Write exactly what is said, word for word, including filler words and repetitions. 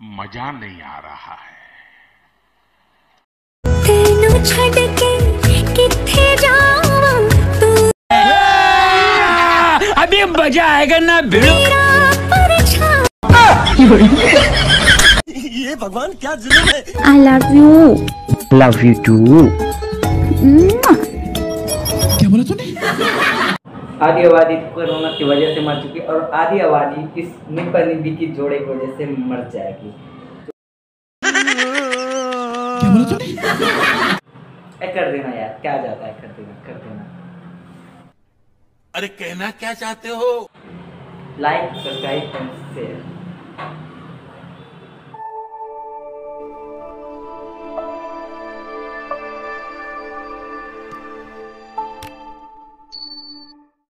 मजा नहीं आ रहा है। तेनू छड़ के किथे जावां तू, अभी मजा आएगा ना भिड़ो। ये भगवान क्या जुल्म है। I love you. Love you too. क्या बोला तूने? आधी आबादी कोरोना की वजह से मर चुकी और आधी आबादी इस निब्बा निब्बी की जोड़े की वजह से मर जाएगी। क्या बोला तूने? ए कर देना यार, क्या जाता है, कर देना कर देना। अरे कहना क्या चाहते हो? Like subscribe and share.